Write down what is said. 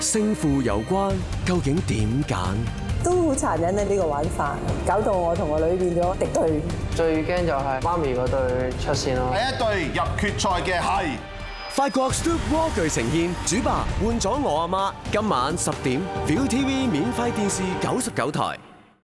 勝負有關，究竟點揀？ 都好殘忍啊！呢個玩法搞到我同我女變咗敵對。 最驚就係媽咪嗰隊出線咯。 第一隊入決賽嘅係法國 Stoop War 具呈現主爸換咗我阿媽，今晚10點 ViuTV 免費電視99台。